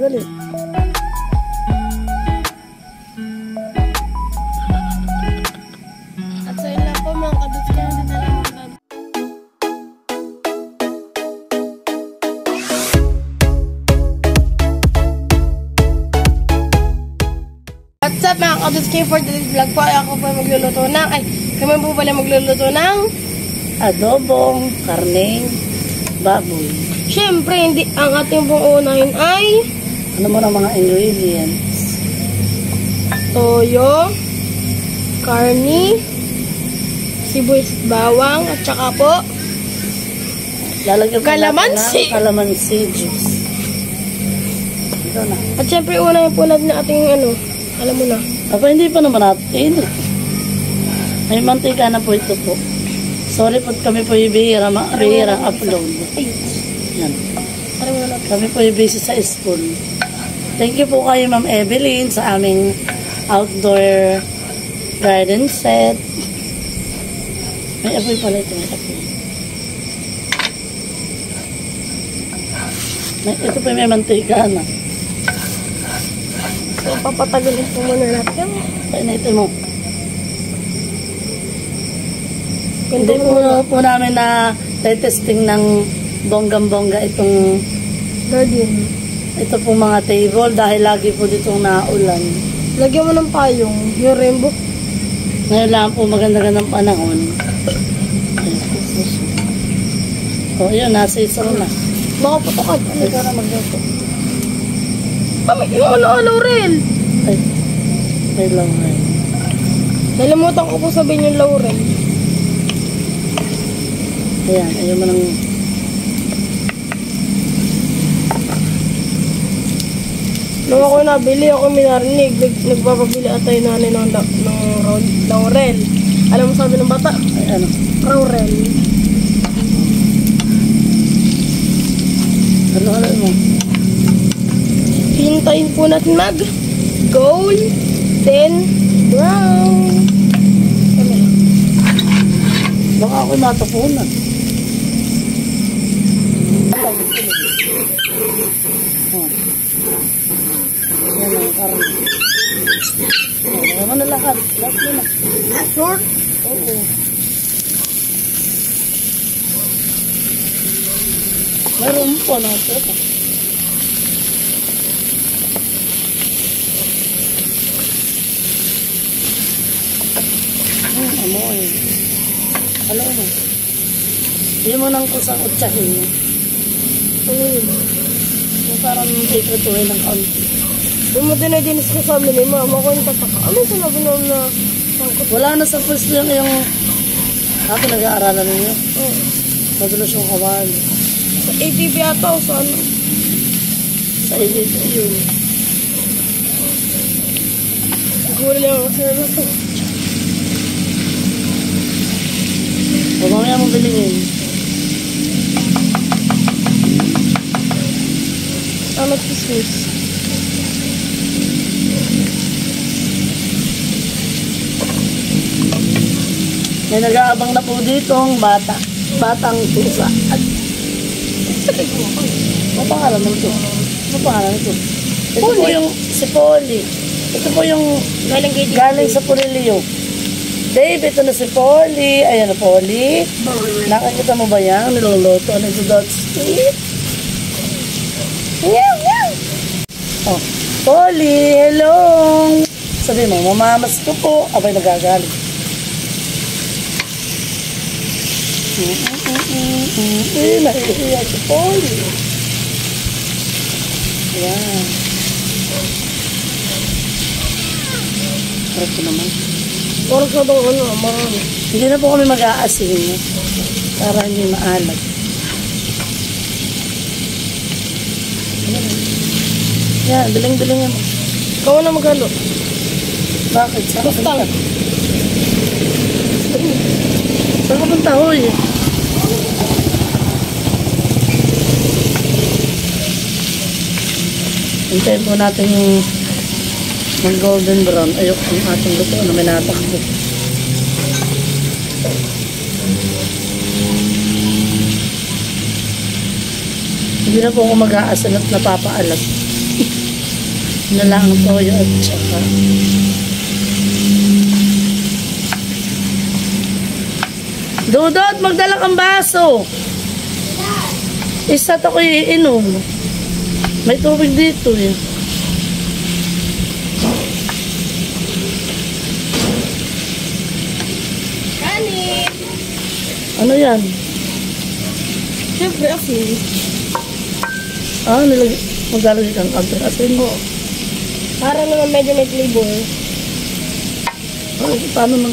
dali. At sa ilan po mga kabits ka na din alam mo ba? What's up mga kabits kayo for today's vlog po? Ay ako po magluluto ng, kami po pala magluluto ng Adobong karneng baboy. syempre, hindi ang ating pong unahin ay Ano mo na mga ingredients? toyo, karni, sibuyas at bawang, at saka po Lalagyan po Kalamansi. natin ng kalamansi juice. Ito na. at syempre unahin po natin ang ating alam mo na. Aba, hindi pa naman natin. May mantika na po ito po. Sorry po kami po yung bihirang upload. Yan. Kami po yung busy sa school. Thank you po kay Ma'am Evelyn sa aming outdoor garden set. May apoy pala ito. May apoy. Ito pa may mantika na. So, papatagalin po muna natin. Painitin mo. Hindi Hindi po namin na testing ng bonggang-bongga itong garden. ito pong mga table dahil lagi po ditong naulan. Lagyan mo ng payong, yung rainbow. Ngayon lang po maganda-gandang panahon. O yun, nasa isaw na. Baka putokan. Ikaw na magluto. Yung laurel. Ay lang ay. Nalimutan ko po sabihin yung laurel. Ayan, ayaw mo nang... Nung ako nabili, ako minarinig. Nagpapabili atay nanay ng laurel. Alam mo sabi ng bata? Ay ano? Laurel. Ano mo? Hintayin po natin golden brown. Baka ako natapunan. Yan ang karne. Ayan mo na lahat. Lahat mo na. Sure? Oo. Meron po na ito. Amoy. Alam mo. Hindi mo nang kusang utsahin. Ano yun? Yung parang ikutuhin ng kaunti. Yung mo din ay dinis ko sa amin ni mama ko yung tataka. Ano yung sinabi naman na sangkot? Wala na sa pwesto yung ako nag-aaralan ninyo. Oh. Madulas yung kawali. Sa ATV ata o sa ano? Sa edit yun. Siguro lang ako sila na ito. O mamaya mo bilingin. Ano kismis? May nag-aabang na po ditong bata. Batang pusa. Ano pangalan mo ito? Ano pangalan ito? Ito po yung si Polly. Ito po yung galing sa Purilio. Dave, ito na si Polly. Ayan na Polly. Nakakita mo ba yan? Niluluto na ito dot street. Meow, meow. Oh, Polly, hello. Sabi mo, mamamas ko po. Abay, nagagalit. Nahihiya si Polly. Ayan. Harap ko naman. Parang sa itong marami. Hindi na po kami mag-aasin para hindi maalat. Yan, biling-biling yan. Ikaw na maghalo. Bakit? Saan ka Basta. punta? Saan ka punta, huy? Hintayin po natin yung mag-golden brown. Ayok ang ating luto na may natakbo. Hindi na po ako mag-aasan at napapaalat. na lang ang toyo at saka Dudot, magdala kang baso. Isa to ko iinom. May tubig dito eh. Kanin! Ano yan? Siyempre, asin. Maglalagay kang konting asin mo. Para naman medyo may flavor. Paano nang...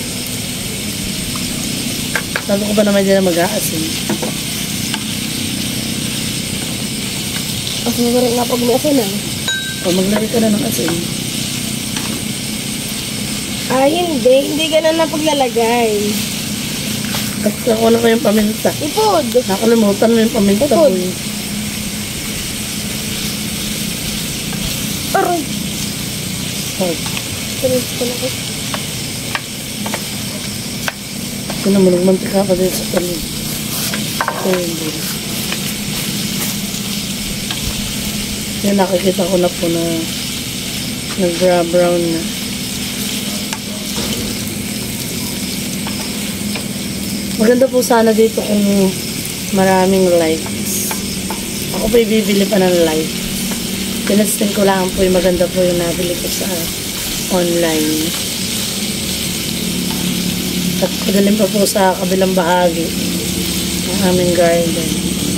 Sabi ko ba naman dyan na mag-aasin? Kasi mo rin nga pag may asin ah. O maglagay ka na ng asin. Hindi. Hindi ganun na paglalagay. At ako na ko yung paminta. Ipod! Nakalimutan mo yung paminta ko Ipod. eh. Aray! Oh, Ganun ko na ko. sinamulog mantika pa din sa talim. Ayun din. Yan, nakikita ko na po na nag-brown na. Maganda po sana dito kung maraming lights. Ako po bibili pa ng light. Tinasting ko lang po yung maganda po yung nabili ko sa online. At pagaling pa po sa kabilang bahagi ng aming garden.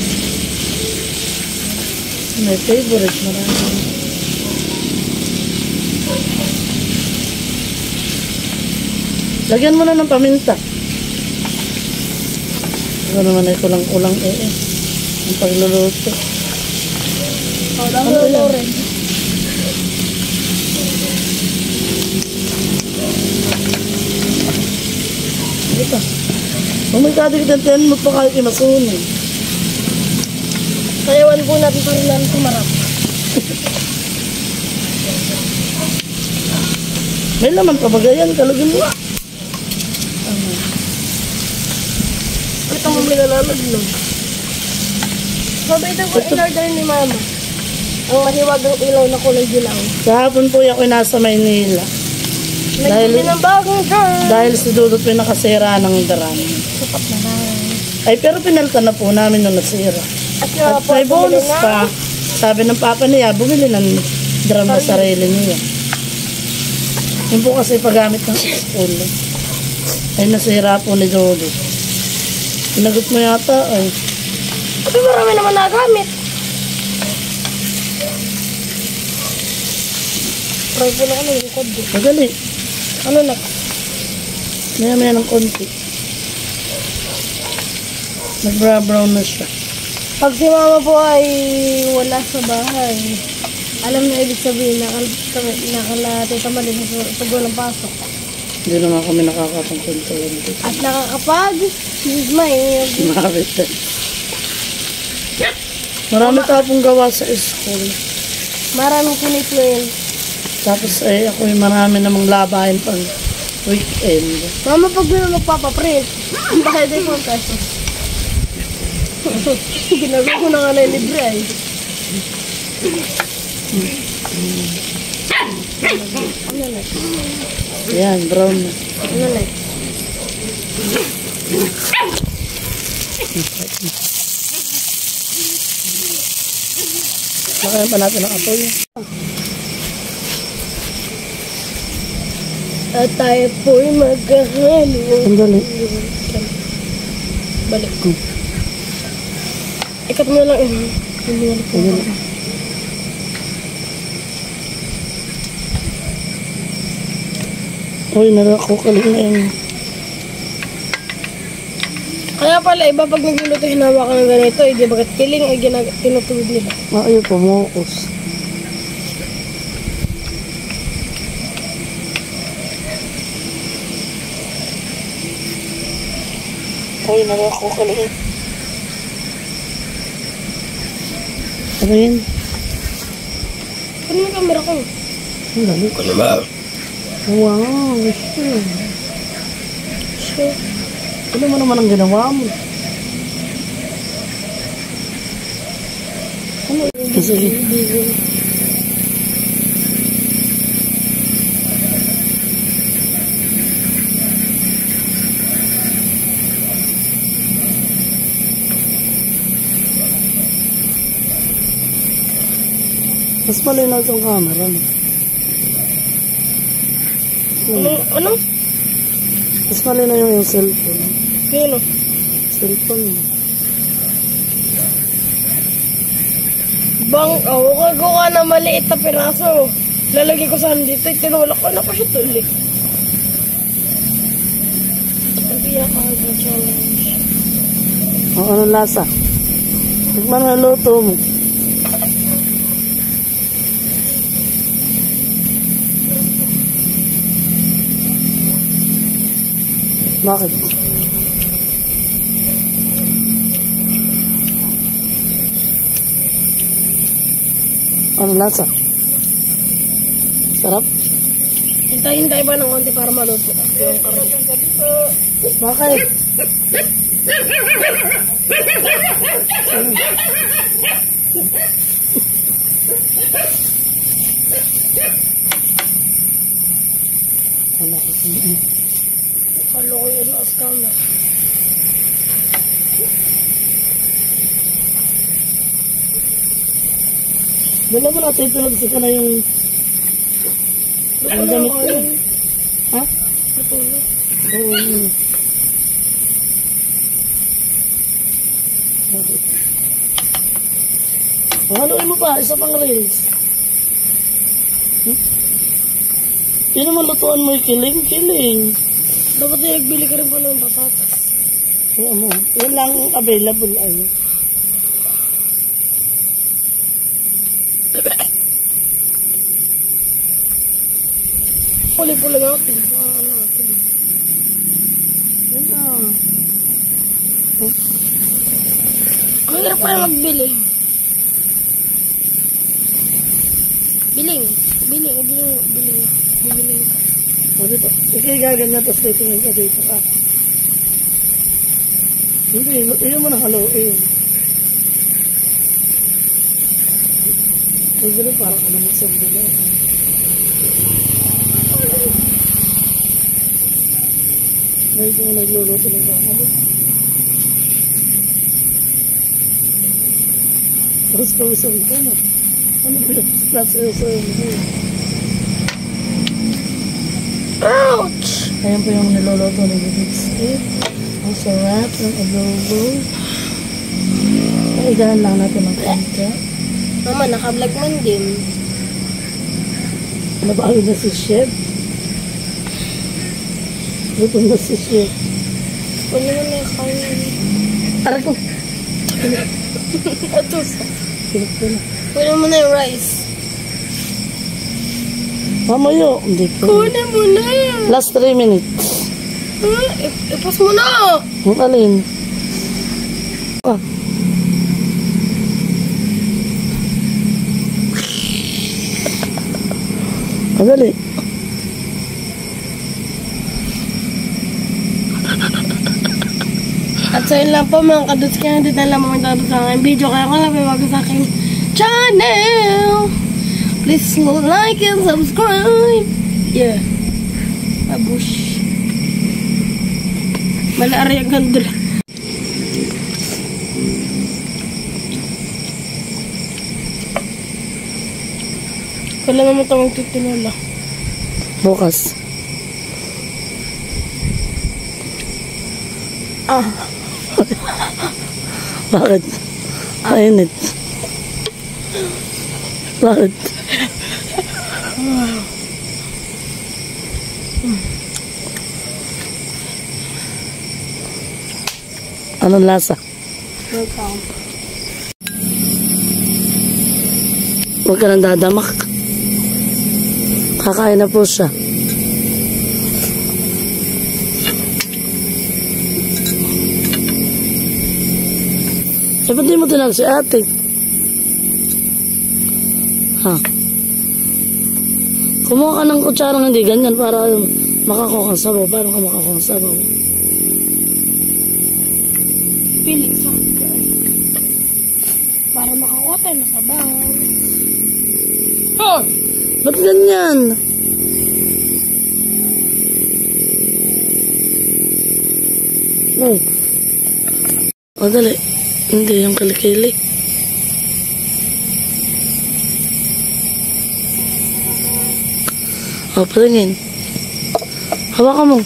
My favorite, marami. Lagyan mo na ng paminta. Ito naman ay kulang-kulang ang pagluluto. Ano rin? Ito. Kung may kadigdatan mo pa kahit imasunin. Sayawan po natin pa rin natin sumarap. May laman pa ba ganyan? Kalugin mo. Ito mo may nalalaglag. Mabait ko in-order ni Mama. Ang mahiwagang ilaw na kulay dilaw. Kahapon po ako nasa Maynila. Nagbili ng bagong car. Dahil si Dudot po yung nakasira ng drum. Sukat na lang. Ay, pero pinalitan na po namin nung nasira. At At may bonus pa. Sabi ng papa niya, bumili ng drum na sarili niya. Yun po kasi paggamit ng school. Ay, nasira po ni Dudot. Pinagot mo yata, ay. Tapi marami naman nagamit. Try po na ano yung kode. Madali. Ano na? Maya-maya ng konti. Nag-brown na siya. Pag si Mama po ay wala sa bahay, alam na ibig sabihin nakalatita mali pag walang pasok. Hindi naman kami nakakapagpuntulan dito. At nakakapag, may Mabit. Marami tapong gawa sa school. maraming commitment. Tapos ay ako yung marami namang labahin pag weekend. Mama, pag may magpapaprint, bakit ay 4 pesos? Ginagawa ko na nga na yung libre ay. Ano na? Ayan, brown na. Ano na? Lakayan pa natin ang apoy. At tayo po'y maghahalo. Sandali. Balik ko. Ikat mo na lang yun. Sandali. Uy, nakakukaling na yun. Kaya pala, iba pag nagluluto, hinawa ka ng ganito, di ba kiling ay tinutulog nila. Ayaw, pumukos. Uy, nakakukaling. Ano yun? Ano yung camera ko? Ang lalo. Wow, sure. Sure. Ano mo naman ang ginawa mo? Ano? Sige. Mas malinaw itong camera. No? Ano? Mas malinaw yung cellphone. Kino? Cellphone mo. Bang, okay ko ka na maliit na piraso. Lalagay ko saan dito, tinulak ko na pa siya tuloy. Sabi ako ang challenge. Anong lasa? Tikman na luto mo. Bakit? Anong lasa? Sarap? Hintay-hintay ba ng konti para maluto? Bakit? Wala ko. Kalo ko yun as camera. Dala mo natin ito. Nagsi ka na yung... Ang damit ko. Ha? Natulog. Oo. Bakit? Haluin mo pa. Isa pang reels. Yun naman lutuan mo yung kiling. Dapat na nagbili ka rin pa ng patatas. Oo mo. Yan lang available ay. Puli-puli natin. Ano natin. Yan na. Ang hirap pa magbili. Biling. O dito. Ikay gaganyan tapos titingin ka dito ka. Hindi. Iyon mo na haluin. Huwag na parang ka naman sandali. May ito nagluluto ng kakalo. Tapos kausap ka na. Ano ba yung plato-sayo mo? Ouch! Ayan po yung niluluto ng bibigski. Ang sarap ng adobo. Igahan lang natin ng konti. Mama, naka-vlog man din. Nabawin na si Chef. Gutom na si Chef. Kung naman na yung kain. Aray ko. Ito sa. Silip ko na. Kunin mo na yung rice. Mamayo. Hindi ko. Kunin mo na. Last 3 minutes. Ipas mo na. Ang alin? Ah. Madali. At sa yun lang po mga kaduts, kaya hindi na lang magdadot sa aking video. Kaya kung lang bago sa aking channel, please like and subscribe. Yeah. Abush. Malari ang gandol. Kala naman ito magtitinula. Bukas. Ah. Bakit? Mainit. Bakit? Anong lasa? Welcome. Huwag ka nang dadamak. Kakain na po siya. Eh, ba't di mo tinawag si ate? Ha? Kumuha ka ng kutsarang hindi ganyan para makakuha kang sabaw. Paano ka makakuha kang sabaw? Pili sa para makakuha tayo na sabaw. Oh! Ba't ganyan? Oh. O, dali. Hindi yung kilikili. O, patingin. Hawakan mo.